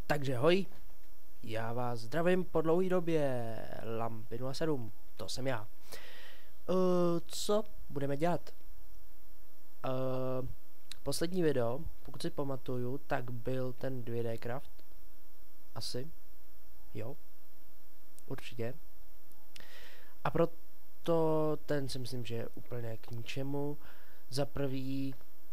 Takže hoj, já vás zdravím po dlouhé době, Lampinu a 7, to jsem já. Co budeme dělat? Poslední video, pokud si pamatuju, tak byl ten 2D Craft. Asi. Jo. Určitě. A proto ten si myslím, že je úplně k ničemu. Za prvý,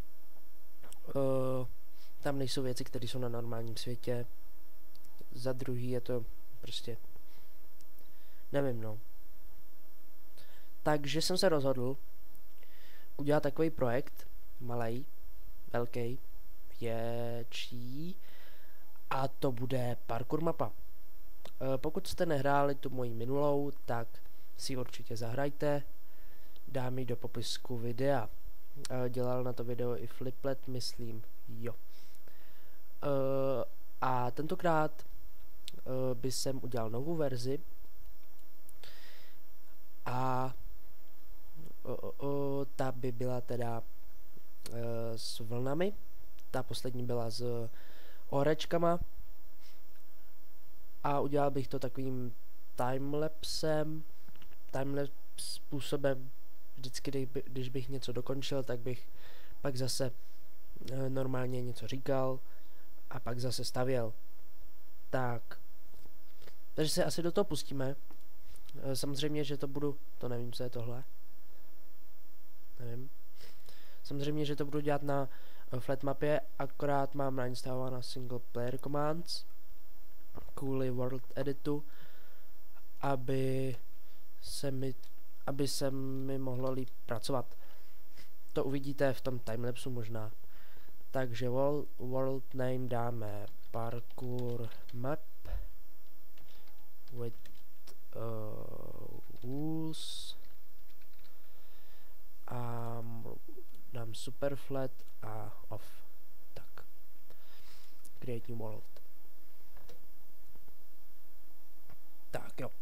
tam nejsou věci, které jsou na normálním světě. Za druhý je to prostě, nevím, no. Takže jsem se rozhodl udělat takový projekt, malej, velký, větší, a to bude parkour mapa. Pokud jste nehráli tu moji minulou, tak si určitě zahrajte, dám ji do popisku videa. Dělal na to video i Fliplet, myslím, jo. A tentokrát by jsem udělal novou verzi a ta by byla teda s vlnami, ta poslední byla s orečkama a udělal bych to takovým timelapsem, timelapse způsobem. Vždycky, když bych něco dokončil, tak bych pak zase normálně něco říkal a pak zase stavěl. Tak, takže se asi do toho pustíme. Samozřejmě, že to nevím, co je tohle. Nevím. Samozřejmě, že to budu dělat na flat mapě, akorát mám nainstalována single player commands kvůli world editu, aby se mi mohlo líp pracovat. To uvidíte v tom timelapsu možná. Takže world name dáme parkour map with rules a dám super flat a off. Tak. Create new world. Tak jo.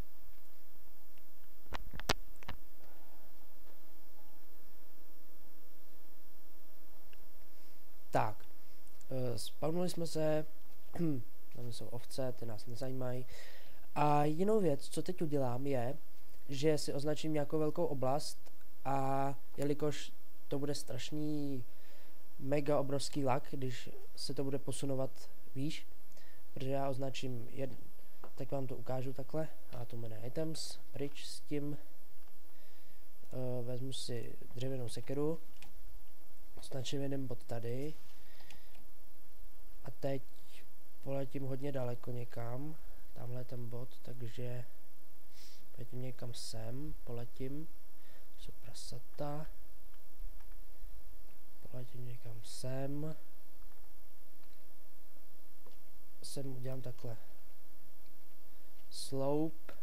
Tak. Spawnuli jsme se. Tam jsou ovce, ty nás nezajímají. A jinou věc, co teď udělám, je, že si označím nějakou velkou oblast a jelikož to bude strašný mega obrovský lag, když se to bude posunovat výš, protože já označím tak vám to ukážu takhle, a to jmenuje items, pryč s tím, vezmu si dřevěnou sekeru, označím jeden bod tady a teď poletím hodně daleko někam, tamhle je ten bod, takže poletím někam sem, poletím, jsou prasata, poletím někam sem udělám takhle slope,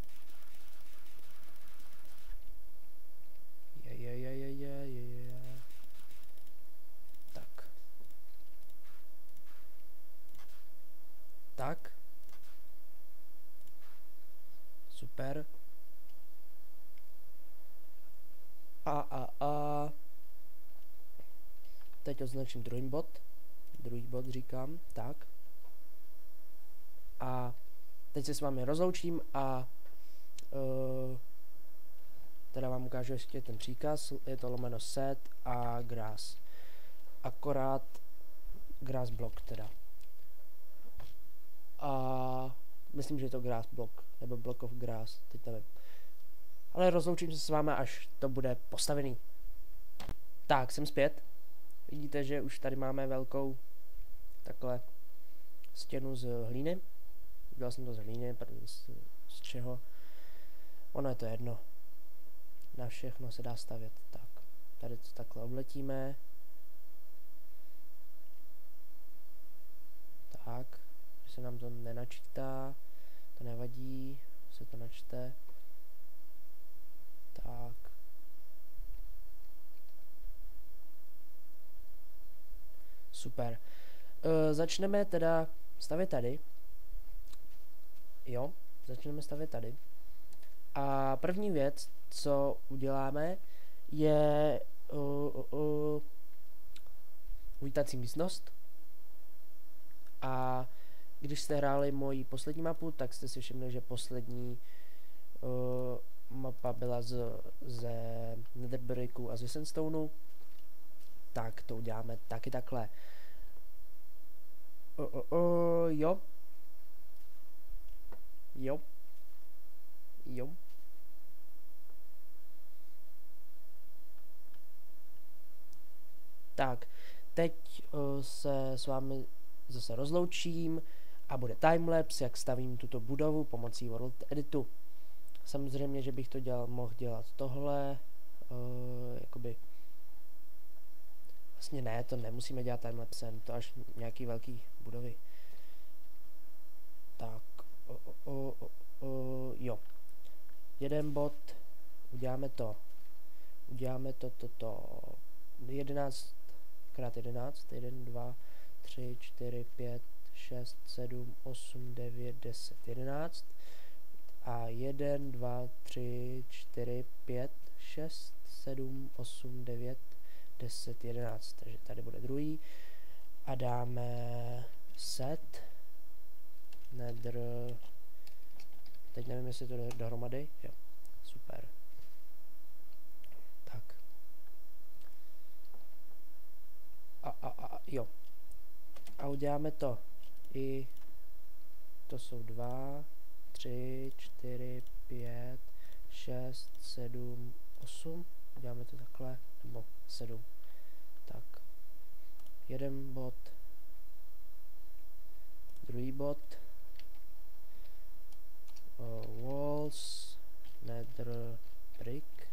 tak, super, teď označím druhý bod říkám, tak, a teď se s vámi rozloučím a teda vám ukážu ještě ten příkaz, je to lomeno set a grass, akorát grass block teda. A myslím, že je to grass block, nebo block of grass, teď nevím. Ale rozloučím se s vámi, až to bude postavený. Tak, jsem zpět. Vidíte, že už tady máme velkou takhle stěnu z hlíny. Udělal jsem to z hlíny, z čeho? Ono je to jedno. Na všechno se dá stavět. Tak, tady to takhle obletíme. Tak, že se nám to nenačítá, to nevadí, se to načte. Tak. Super. Začneme teda stavět tady. Jo, začneme stavět tady. A první věc, co uděláme, je uvítací místnost. A když jste hráli moji poslední mapu, tak jste si všimli, že poslední mapa byla ze Netherbricku a ze Sandstoneu. Tak to uděláme taky takhle. Jo. Jo. Jo. Tak, teď se s vámi zase rozloučím a bude timelapse, jak stavím tuto budovu pomocí World Editu. Samozřejmě, že bych to mohl dělat tohle, jakoby, vlastně ne, to nemusíme dělat timelapsem, to až nějaký velký budovy. Tak, jo. Jeden bod, uděláme to 11 krát 11, 1, 2, 3, 4, 5, 6, 7, 8, 9, 10, 11 a 1, 2, 3, 4, 5, 6, 7, 8, 9, 10, 11, takže tady bude druhý a dáme set nether, teď nevím, jestli to jde dohromady, jo, super. Tak. Jo. A uděláme to i, to jsou 2, 3, 4, 5, 6, 7, 8, uděláme to takhle, nebo 7. Tak. Jeden bod, druhý bod, walls, nether brick.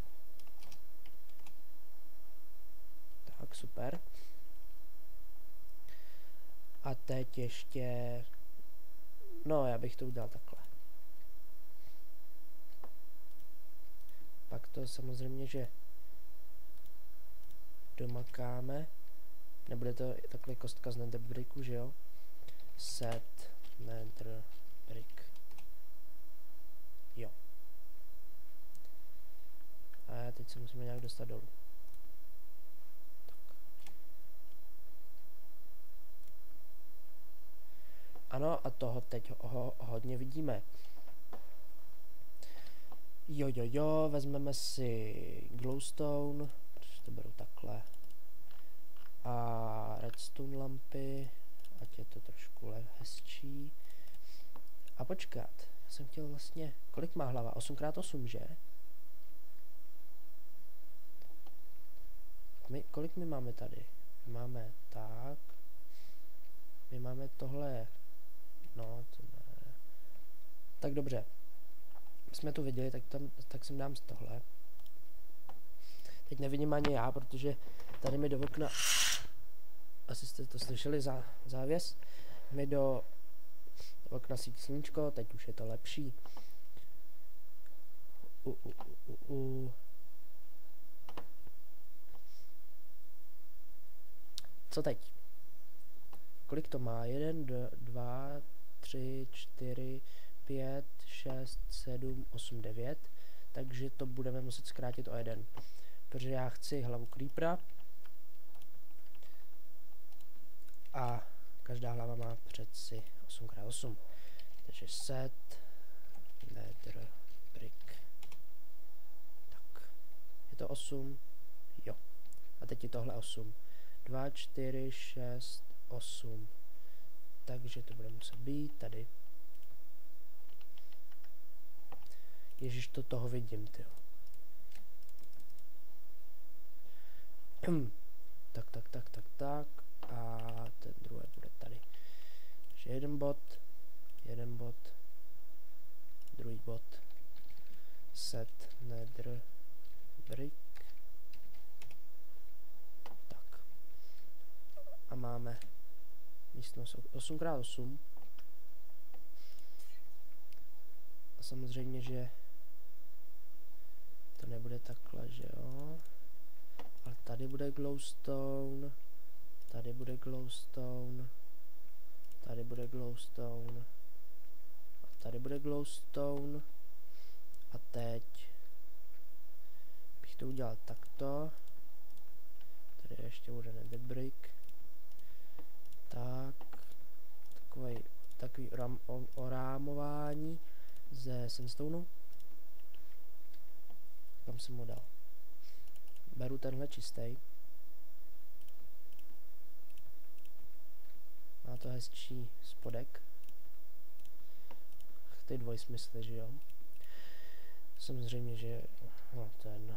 Tak, super. A teď ještě, no já bych to udělal takhle. Pak to samozřejmě, že domakáme. Nebude to takhle kostka z nether bricku, že jo? Set nether brick. Jo. A teď se musíme nějak dostat dolů. Ano, a toho teď hodně vidíme. Jo, vezmeme si glowstone, protože to beru takhle. A redstone lampy, ať je to trošku hezčí. A počkat, já jsem chtěl vlastně, kolik má hlava? 8x8, že? Kolik my máme tady? My máme tak. My máme tohle. No, to ne. Tak dobře. Jsme to viděli, tak sem dám z tohle. Teď nevidím ani já, protože tady mi do okna, asi jste to slyšeli, závěs, mi do okna svítí sluníčko, teď už je to lepší. Co teď? Kolik to má? 1, 2, 3, 4, 5, 6, 7, 8, 9. Takže to budeme muset zkrátit o 1. Protože já chci hlavu creepera. A každá hlava má přeci 8x8. Takže set nether brick. Tak. Je to 8? Jo. A teď je tohle 8. 2, 4, 6, 8. Takže to bude muset být tady. Ježíš, to toho vidím, tyjo. Tak. A ten druhý bude tady. Takže jeden bod, druhý bod, set nether brick. Tak. A máme místnost 8x8. A samozřejmě, že to nebude takhle, že jo. Ale tady bude glowstone. Tady bude glowstone. Tady bude glowstone. A tady bude glowstone. A teď bych to udělal takto. Tady ještě bude nether brick. Tak. Tak takový orámování ze sandstonu. Kam jsem ho dal? Beru tenhle čistý. Má to hezčí spodek. Ty dvojsmysly, že jo? Samozřejmě, že... No, ten...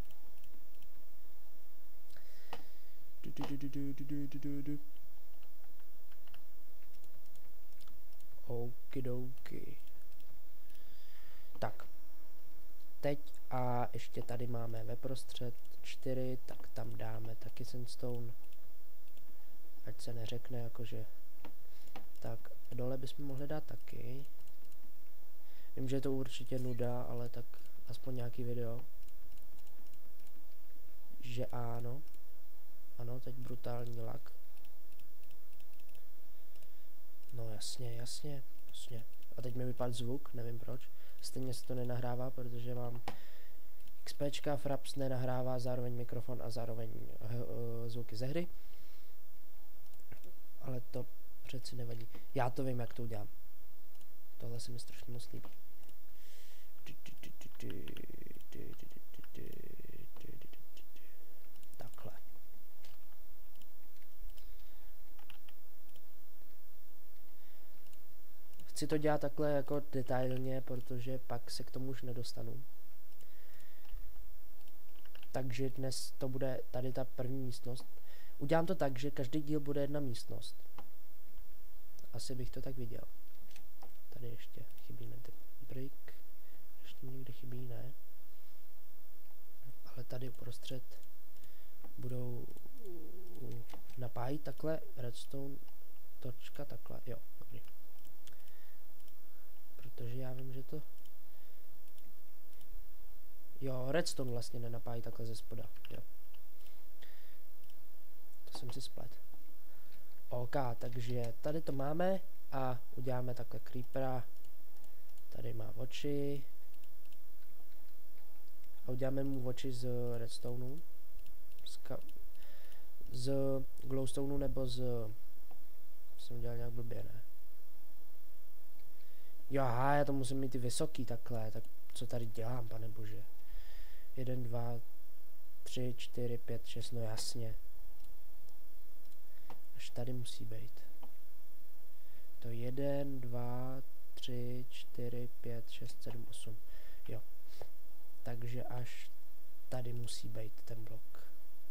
Okidoki. Tak. Teď a ještě tady máme ve prostřed 4, tak tam dáme taky sandstone. Ať se neřekne jakože... Tak dole bychom mohli dát taky. Vím, že je to určitě nuda, ale tak aspoň nějaký video. Že ano. Ano, teď brutální lak. No jasně, jasně, jasně. A teď mi vypadl zvuk, nevím proč. Stejně se to nenahrává, protože mám XPčka, Fraps nenahrává zároveň mikrofon a zároveň zvuky ze hry. Ale to přeci nevadí. Já to vím, jak to udělám. Tohle se mi strašně moc líbí. Takhle. Chci to dělat takhle jako detailně, protože pak se k tomu už nedostanu. Takže dnes to bude tady ta první místnost. Udělám to tak, že každý díl bude jedna místnost. Asi bych to tak viděl. Tady ještě chybí ten brick. Ještě někde chybí, ne? Ale tady uprostřed budou napájit takhle redstone točka takhle. Jo, dobrý. Protože já vím, že to... Jo, redstone vlastně nenapájí takhle ze spoda. Jo. To jsem si splet. OK, takže tady to máme a uděláme takhle creepera. Tady má oči. A uděláme mu oči z redstoneu. Z glowstoneu nebo z... Jsem udělal nějak blbě, ne? Jo, aha, já to musím mít ty vysoký takhle, tak co tady dělám, pane bože. 1, 2, 3, 4, 5, 6, no jasně. Až tady musí být. To 1, 2, 3, 4, 5, 6, 7, 8. Jo. Takže až tady musí být ten blok.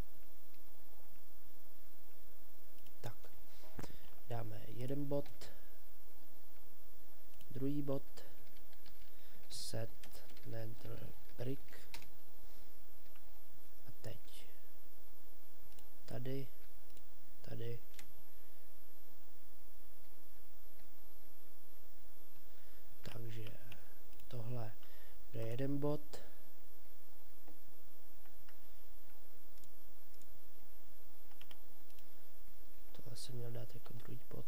Tak. Dáme jeden bod. Druhý bod. Set nether brick. A teď. Tady. Tady. Takže tohle je jeden bod. Tohle jsem měl dát jako druhý bod.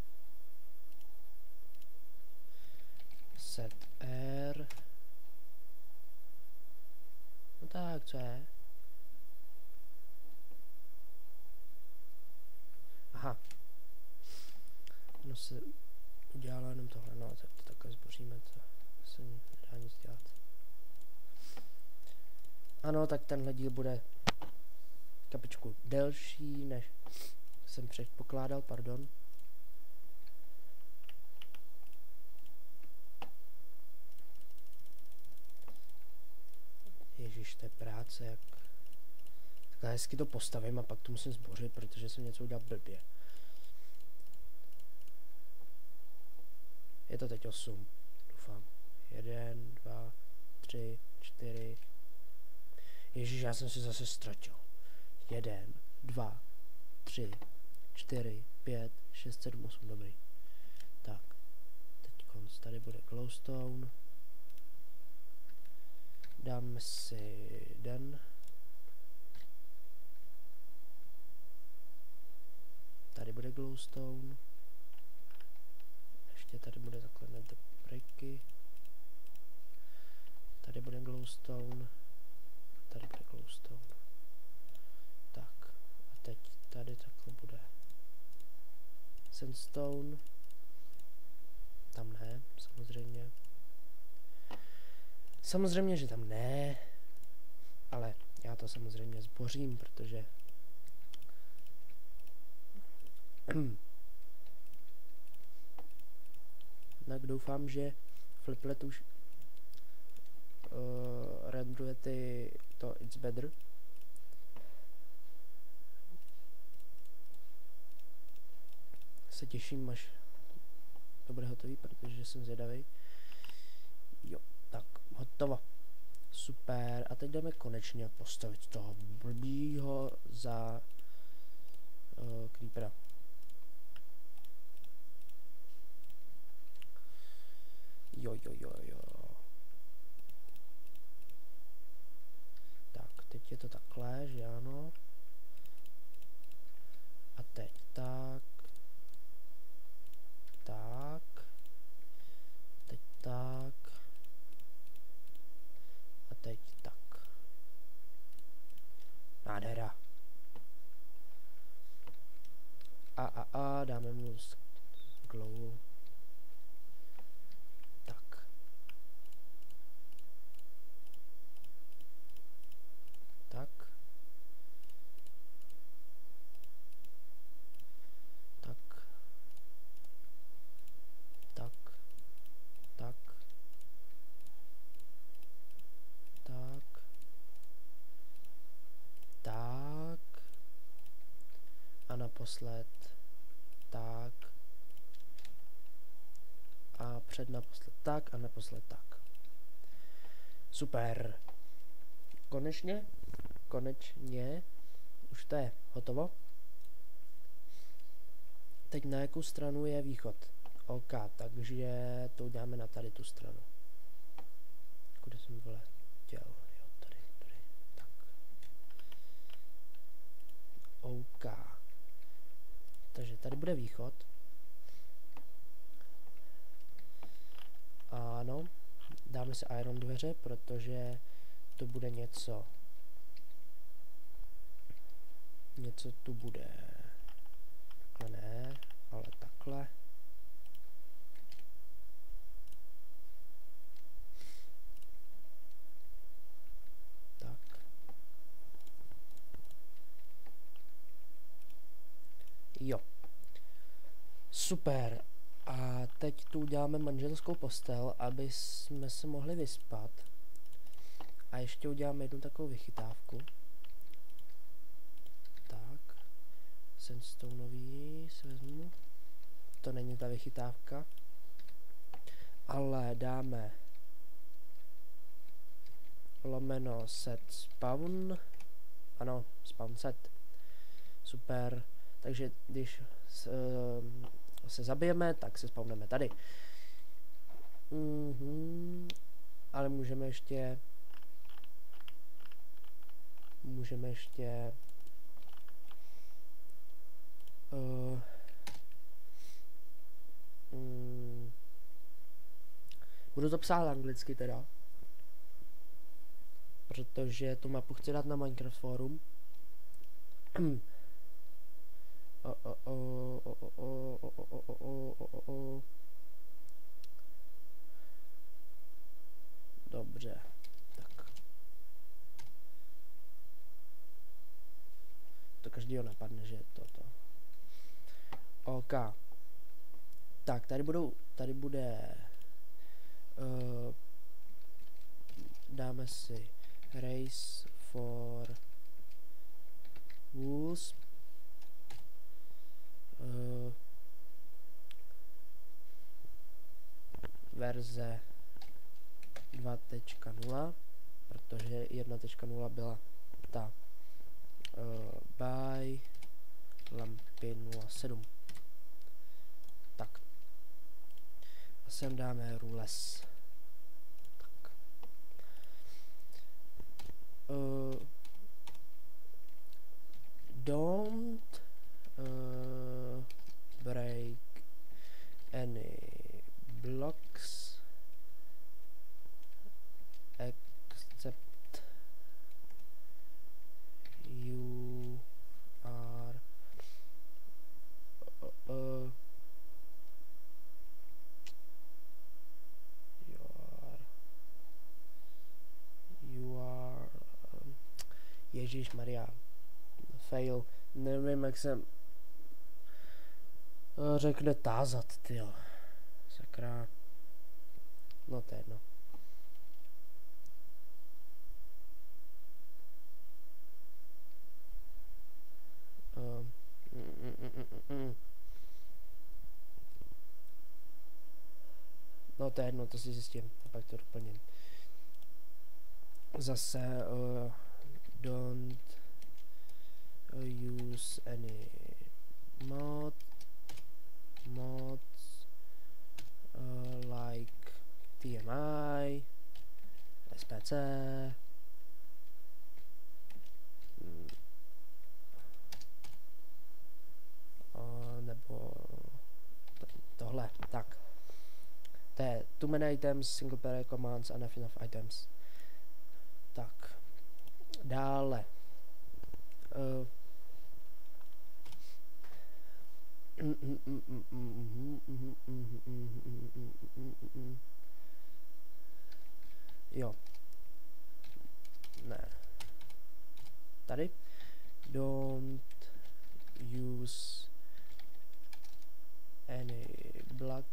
Set R. No tak, co je? Aha. No se udělalo jenom tohle, no tak to takhle zboříme, to se nedá nic dělat. Ano, tak tenhle díl bude kapičku delší, než jsem předpokládal, pardon. Ježíš, to je práce, jak... Takhle hezky to postavím a pak to musím zbořit, protože jsem něco udělal blbě. Je to teď 8, doufám. 1, 2, 3, 4. Ježíš, já jsem si zase ztratil. 1, 2, 3, 4, 5, 6, 7, 8, dobrý. Tak, teď konc, tady bude glowstone. Dáme si den. Tady bude glowstone. Ještě tady bude takhle nether bricky. Tady bude glowstone. Tady bude glowstone. Tak. A teď tady takhle bude sandstone. Samozřejmě, že tam ne, ale já to samozřejmě zbořím, protože tak doufám, že Fliplet už renduje to It's Better. Se těším, až to bude hotový, protože jsem zvědavý. Jo, tak, hotovo. Super, a teď jdeme konečně postavit toho blbýho za Creepera. Jo. Tak, teď je to takhle, že ano. A teď tak. Teď tak. A teď tak. Nádhera. A dáme mu glow. Tak. Tak. Tak. Tak. Tak. Tak. Tak. A naposled. Tak. A přednaposled tak a naposled tak. Super. Konečně. Už to je hotovo. Teď na jakou stranu je východ? OK, takže to uděláme na tady tu stranu. Kudy jsem vletěl? Jo, tady. Tak. OK. Takže tady bude východ. Ano. Dáme si iron dveře, protože to bude něco. Něco tu bude. Takhle ne, ale takhle. Tak. Jo. Super. A teď tu uděláme manželskou postel, aby jsme se mohli vyspat. A ještě uděláme jednu takovou vychytávku. Tak. Sandstoneový si vezmu. To není ta vychytávka. Ale dáme lomeno set spawn. Ano, spawn set. Super. Takže když se zabijeme, tak se spawneme tady. Ale můžeme ještě budu to psát anglicky teda, protože tu mapu chci dát na Minecraft forum. Dobře, tak. To každýho napadne, že je toto. OK. Tak, tady bude dáme si race for wolves. Verze 2.0, protože 1.0 byla ta by lampy 07. Tak. A sem dáme rules. Tak. Don't break any blocks except you are Ježišmarja. Fail. Nevím, jak jsem řekne tázat, tyjo. Sakra. No to je jedno. No to je jedno, to si zjistím a pak to doplním. Zase don't use any mods like TMI, SPC, nebo tohle, tak. To je too many items, single player commands and enough items. Tak. Dále. Jo. Ne. Tady. Don't use any blocks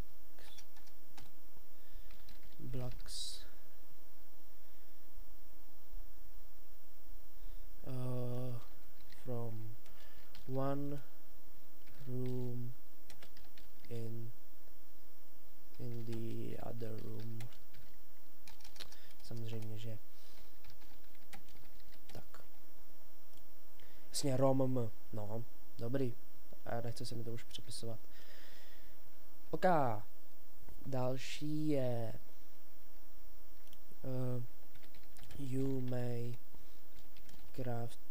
from one room in the other room. Samozřejmě, že tak. Jasně, ROM. No, dobrý. A nechce se mi to už přepisovat. OK. Další je you may craft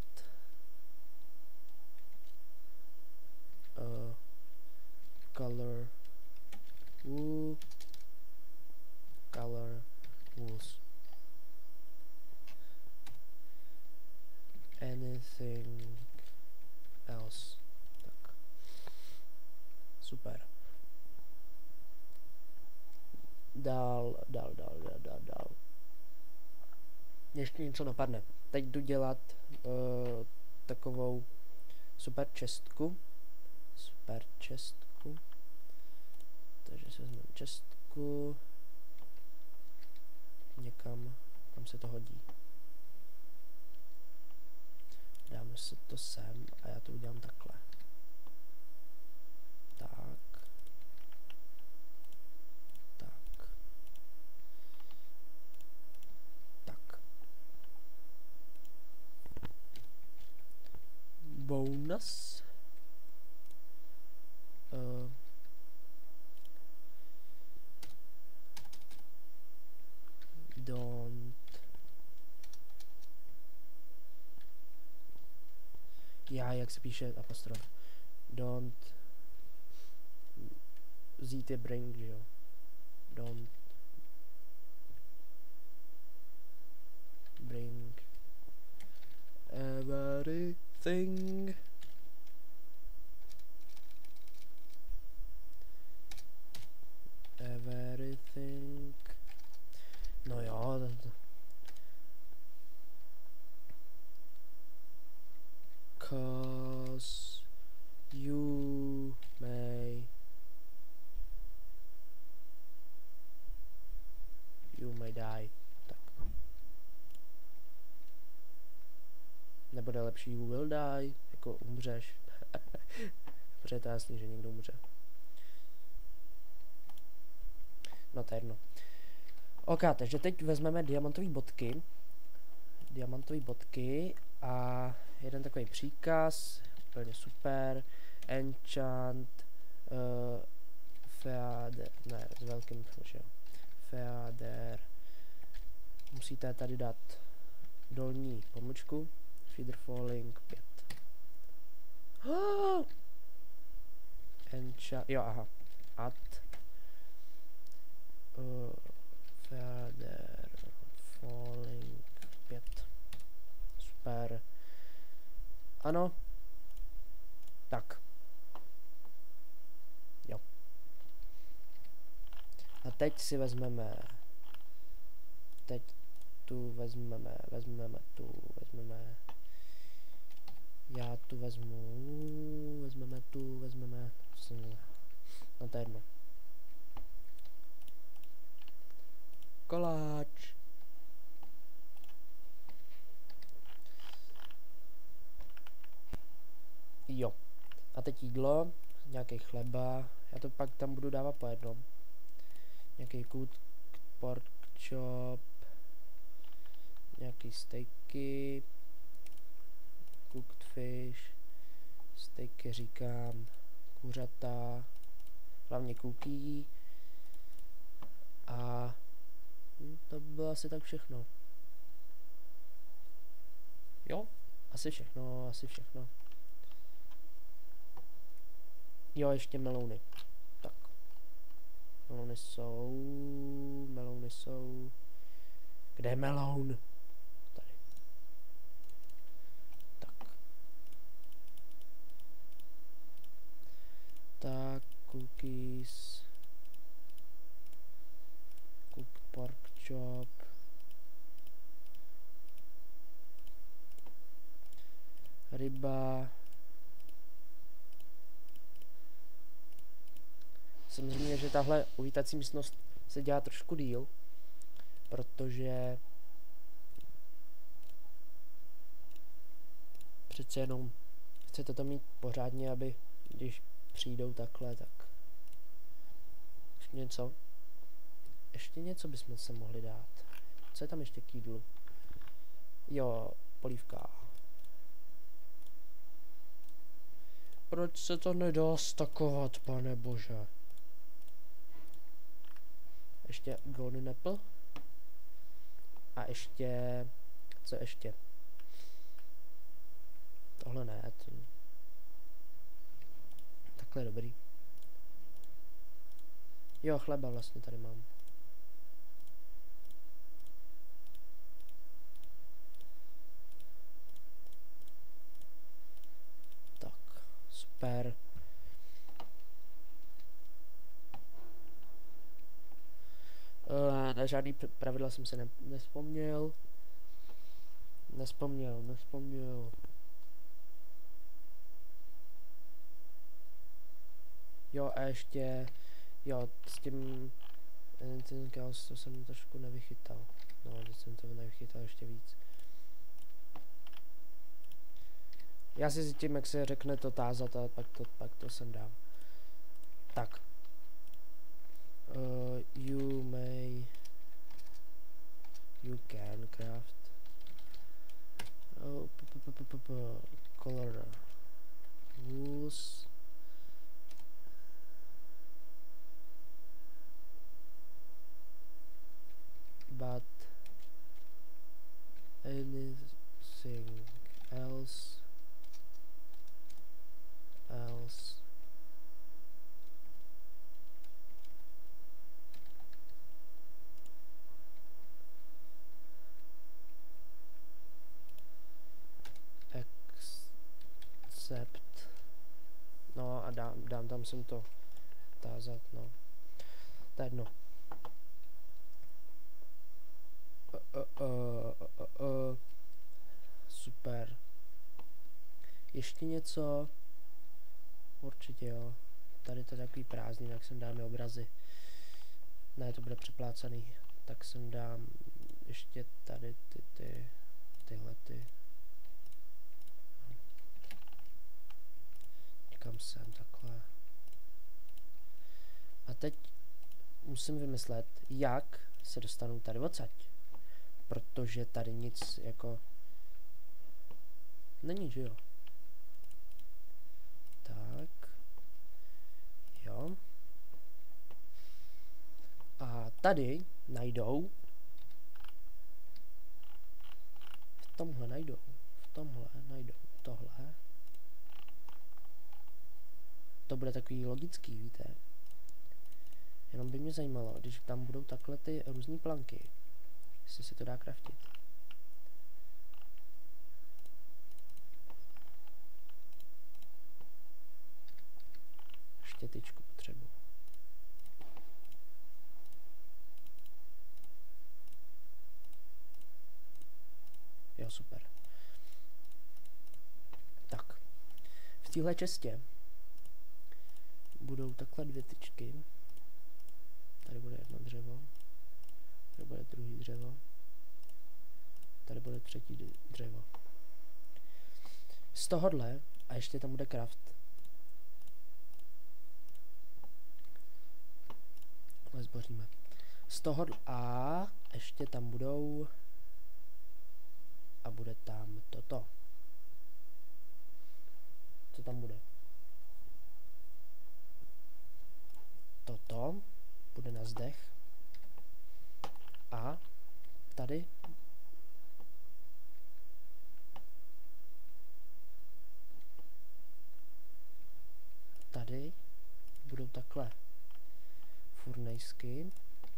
color wools. Anything else. Tak. Super. Dál. Ještě něco napadne. Teď jdu dělat takovou super čestku. Takže si vezmeme čestku někam, kam se to hodí. Dáme se to sem a já to udělám takhle. Tak. Bonus. Don't. Já, jak se píše apostrof. Don't. Zít je bring, že jo. Don't. Bring. Everything. No jo, cause you may die. Tak. Nebude lepší you will die, jako umřeš. Protože je to jasný, že někdo umře. No to je jedno. OK, takže teď vezmeme diamantové bodky a jeden takový příkaz, úplně super, enchant, feather, ne, s velkým, že jo, feather, musíte tady dát dolní pomlčku, feather falling 5. Enchant, jo, aha, add, feather falling 5. Super. Ano. Tak. Jo. A teď si vezmeme. Teď tu vezmeme. Já tu vezmeme, no to je jedno. Koláč. Jo. A teď jídlo, nějaký chleba, já to pak tam budu dávat po jednom. Nějaký cooked pork chop, nějaký steaky, cooked fish, steaky říkám, kuřata, hlavně cookie a to bylo asi tak všechno. Jo, asi všechno. Jo, ještě melouny. Tak. Melouny jsou. Kde je meloun? Tady. Tak, cookies. Cooked pork chop. Ryba. Samozřejmě, že tahle uvítací místnost se dělá trošku díl, protože přece jenom chcete to mít pořádně, aby když přijdou takhle, tak ještě něco bychom se mohli dát. Co je tam ještě k jídlu? Jo, polívka. Proč se to nedá stakovat, pane bože? Ještě golden apple. A ještě... Co ještě? Tohle ne. Takhle je dobrý. Jo, chleba vlastně tady mám. Tak, super. Na žádný pravidla jsem se nespomněl. Nespomněl. Jo, a ještě... Jo, s tím... Ten chaos, to jsem trošku nevychytal. No, teď jsem to nevychytal ještě víc. Já si tím, jak se řekne to tázat, a pak to sem dám. Tak. You can craft. Color. Rules. But anything else except, no a dám tam sem to tázat, no to je jedno. Super. Ještě něco? Určitě jo. Tady to je takový prázdný, tak sem dáme obrazy. Ne, to bude přeplácaný. Tak sem dám ještě tady tyhle ty. Někam sem takhle. A teď musím vymyslet, jak se dostanu tady odsaď. Protože tady nic jako není, že jo? Tak. Jo. A tady najdou. V tomhle najdou tohle. To bude takový logický, víte? Jenom by mě zajímalo, když tam budou takhle ty různé planky, jestli se to dá craftit. Štětičku potřebuji. Jo, super. Tak. v téhle čestě budou takhle 2 tyčky. Tady bude jedno dřevo. Tady bude druhý dřevo. Tady bude třetí dřevo. Z tohohle, a ještě tam bude craft. Zboříme. Z tohohle a ještě tam budou a bude tam toto. Co tam bude? Toto bude na zdech a tady budou takhle furnejsky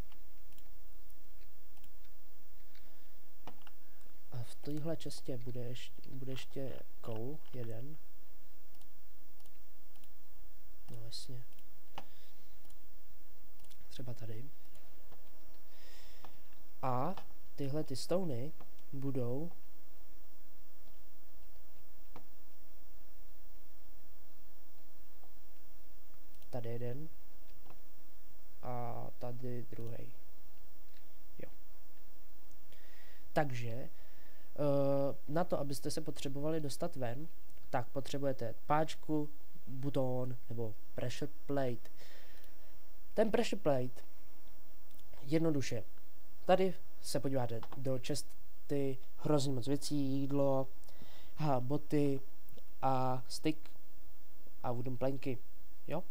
a v téhle čestě bude ještě koul jeden. No jasně. Třeba tady. A tyhle ty stony budou tady jeden a tady druhý. Jo. Takže na to, abyste se potřebovali dostat ven, tak potřebujete páčku, buton nebo pressure plate. Ten pressure plate jednoduše. Tady se podíváte do česty, hrozně moc věcí, jídlo, boty a stick a wooden planky. Jo?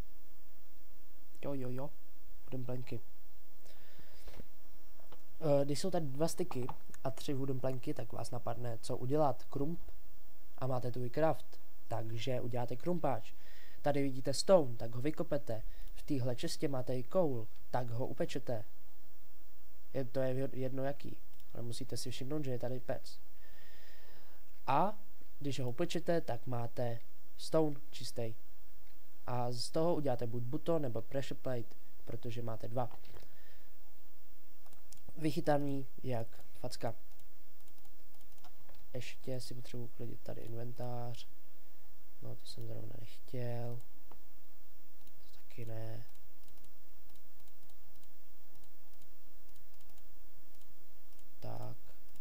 Jo. Wooden planky. Když jsou tady 2 sticky a 3 wooden planky, tak vás napadne, co udělat. Krump a máte tu i craft. Takže uděláte krumpáč. Tady vidíte stone, tak ho vykopete. V téhle čestě máte i coal, tak ho upečete. To je jedno jaký, ale musíte si všimnout, že je tady pec. A když ho upečete, tak máte stone čistý. A z toho uděláte buď buton nebo pressure plate, protože máte 2. Vychytaný jak facka. Ještě si potřebuji uklidit tady inventář. No to jsem zrovna nechtěl. To taky ne. Tak.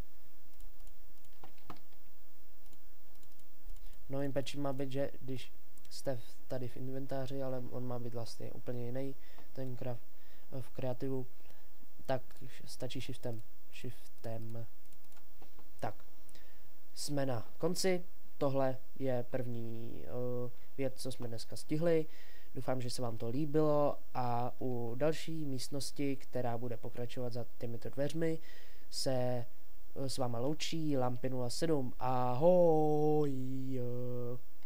Novým patchem má být, že když jste tady v inventáři, ale on má být vlastně úplně jiný, ten v kreativu, tak stačí shiftem. Tak. Jsme na konci. Tohle je první věc, co jsme dneska stihli. Doufám, že se vám to líbilo a u další místnosti, která bude pokračovat za těmito dveřmi, se s váma loučí Lampy 07. Ahoj!